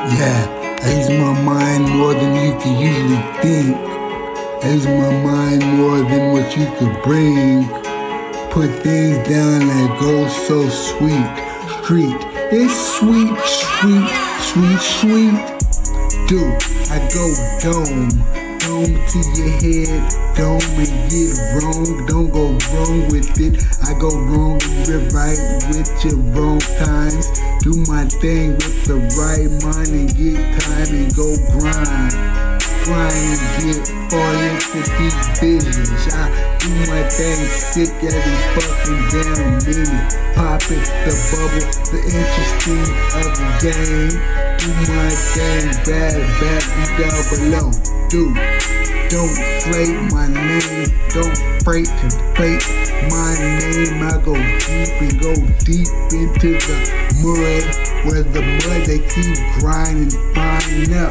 Yeah, I use my mind more than you can usually think. I use my mind more than what you could bring. Put things down that go so sweet. Street, it's sweet, sweet, sweet, sweet. Dude, I go dome to your head, dome and get wrong. Don't go wrong with it. I go wrong and you're right with your wrong times. Do my thing with the right mind and get time and go grind. Grind and get all into these visions. I do my thing sick every fucking damn minute. Popping the bubble, the interesting of the game. Do my thing bad, you down below. Dude, don't flake my name, don't freight to fake my name. I go deep and go deep into the mud, where the mud they keep grinding, fine up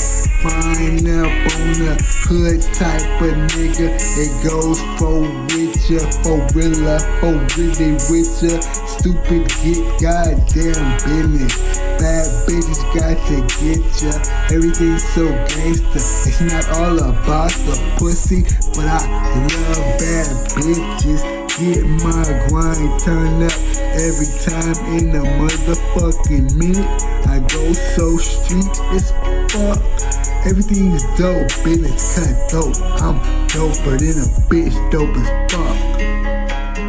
on the hood type of nigga. It goes for with ya, for real, for really with ya. Stupid get goddamn business. Bad bitches got to get ya. Everything's so gangsta. It's not all about the pussy, but I love bad bitches. Get my grind turned up every time in a motherfucking minute. I go so street as fuck. Everything's dope, business cut dope. I'm doper than a bitch, dope as fuck.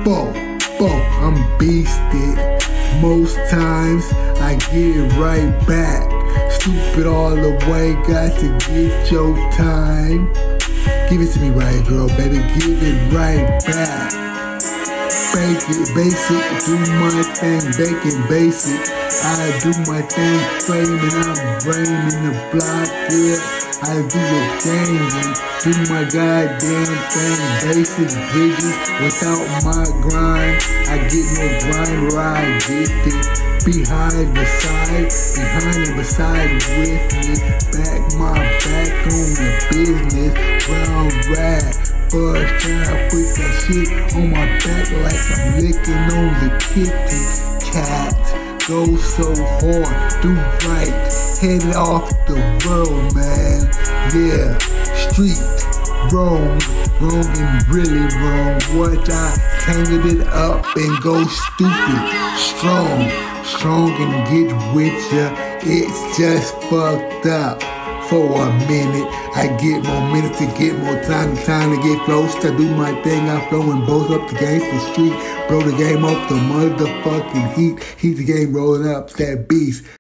I'm beasted. Most times I get it right back. Stupid all the way, got to get your time. Give it to me right, girl, baby, give it right back. Fake it, basic, do my thing, bacon basic. I do my thing, framing, I'm braming the block, yeah. I do the thing and do my goddamn thing. Basic bridges, without my grind, I get no grind where I get it. Behind the side, behind and beside with me. Back my back on the business, brown rag. First time, put that shit on my back like I'm licking on the kitty cat. Go so hard, do right, head off the world, man. Yeah, street, wrong and really wrong. What I tangled it up and go stupid, strong and get with ya. It's just fucked up. For a minute, I get more minutes to get more time to get close to do my thing. I'm throwing both up the gangsta street, bro. The game off the motherfucking heat. Heat the game rolling up that beast.